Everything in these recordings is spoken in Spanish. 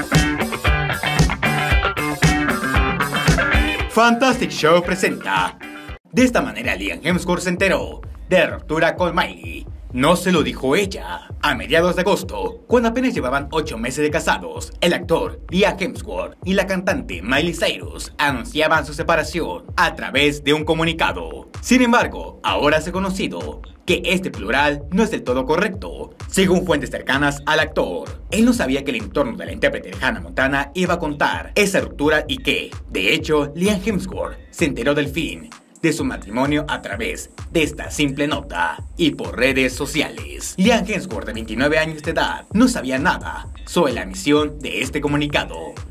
Fantastic Show presenta. De esta manera Liam Hemsworth se enteró de la ruptura con Miley. No se lo dijo ella. A mediados de agosto, cuando apenas llevaban 8 meses de casados, el actor Liam Hemsworth y la cantante Miley Cyrus anunciaban su separación a través de un comunicado. Sin embargo, ahora se ha conocido que este plural no es del todo correcto, según fuentes cercanas al actor. Él no sabía que el entorno de la intérprete de Hannah Montana iba a contar esa ruptura y que, de hecho, Liam Hemsworth se enteró del fin de su matrimonio a través de esta simple nota y por redes sociales. Liam Hemsworth, de 29 años de edad, no sabía nada sobre la emisión de este comunicado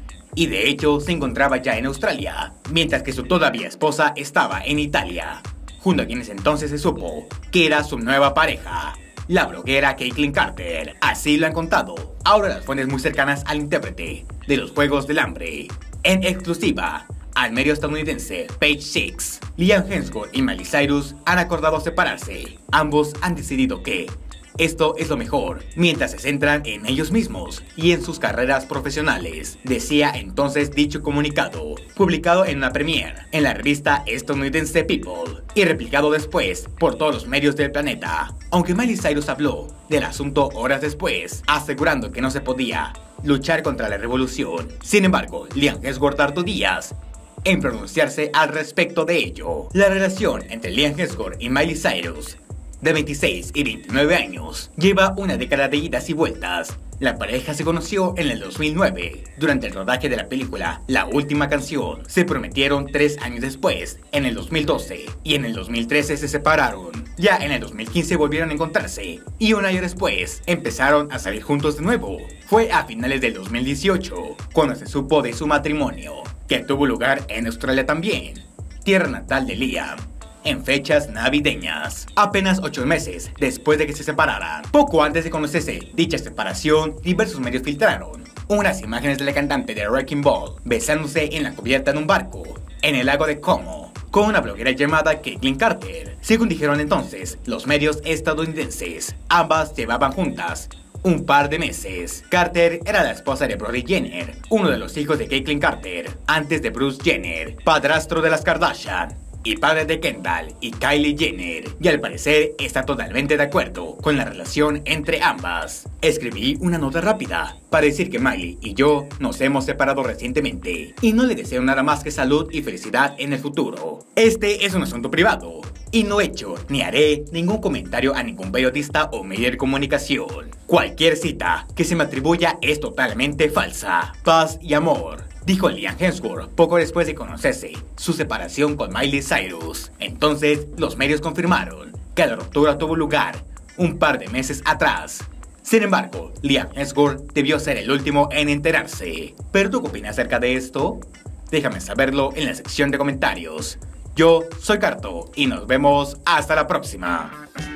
y de hecho se encontraba ya en Australia, mientras que su todavía esposa estaba en Italia, junto a quienes entonces se supo que era su nueva pareja, la bloguera Caitlyn Carter. Así lo han contado ahora las fuentes muy cercanas al intérprete de los Juegos del Hambre, en exclusiva al medio estadounidense Page Six. Liam Hemsworth y Miley Cyrus han acordado separarse. Ambos han decidido que esto es lo mejor, mientras se centran en ellos mismos y en sus carreras profesionales, decía entonces dicho comunicado, publicado en una premiere en la revista estadounidense People y replicado después por todos los medios del planeta. Aunque Miley Cyrus habló del asunto horas después, asegurando que no se podía luchar contra la revolución, sin embargo, Liam Hemsworth tardó días en pronunciarse al respecto de ello. La relación entre Liam Hemsworth y Miley Cyrus, de 26 y 29 años, lleva una década de idas y vueltas. La pareja se conoció en el 2009, durante el rodaje de la película La Última Canción. Se prometieron 3 años después, en el 2012, y en el 2013 se separaron. Ya en el 2015 volvieron a encontrarse, y un año después empezaron a salir juntos de nuevo. Fue a finales del 2018, cuando se supo de su matrimonio, que tuvo lugar en Australia también, tierra natal de Liam, en fechas navideñas, apenas 8 meses después de que se separaran. Poco antes de conocerse dicha separación, diversos medios filtraron unas imágenes de la cantante de Wrecking Ball besándose en la cubierta de un barco en el lago de Como con una bloguera llamada Caitlyn Carter. Según dijeron entonces los medios estadounidenses, ambas llevaban juntas un par de meses. Carter era la esposa de Brody Jenner, uno de los hijos de Caitlyn Carter, antes de Bruce Jenner, padrastro de las Kardashian y padre de Kendall y Kylie Jenner, y al parecer está totalmente de acuerdo con la relación entre ambas. Escribí una nota rápida para decir que Miley y yo nos hemos separado recientemente y no le deseo nada más que salud y felicidad en el futuro. Este es un asunto privado y no he hecho ni haré ningún comentario a ningún periodista o medio de comunicación. Cualquier cita que se me atribuya es totalmente falsa. Paz y amor, dijo Liam Hemsworth poco después de conocerse su separación con Miley Cyrus. Entonces, los medios confirmaron que la ruptura tuvo lugar un par de meses atrás. Sin embargo, Liam Hemsworth debió ser el último en enterarse. ¿Pero tú qué opinas acerca de esto? Déjame saberlo en la sección de comentarios. Yo soy Carto y nos vemos hasta la próxima.